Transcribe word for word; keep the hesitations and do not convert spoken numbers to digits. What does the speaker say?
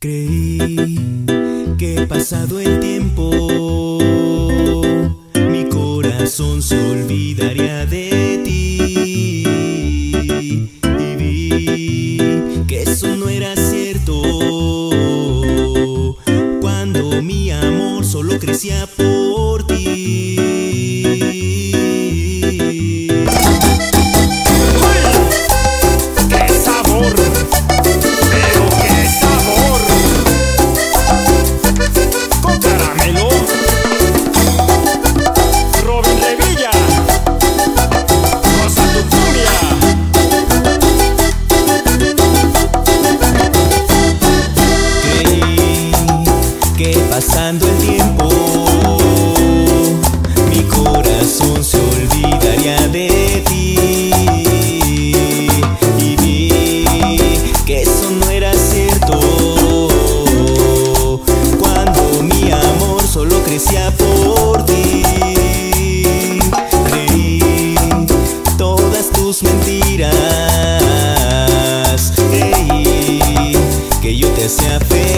Creí que pasado el tiempo mi corazón se olvidaría de ti, y vi que eso no era cierto cuando mi amor solo crecía por ti. Pasando el tiempo, mi corazón se olvidaría de ti, y vi que eso no era cierto cuando mi amor solo crecía por ti. Creí todas tus mentiras, creí que yo te hacía feliz.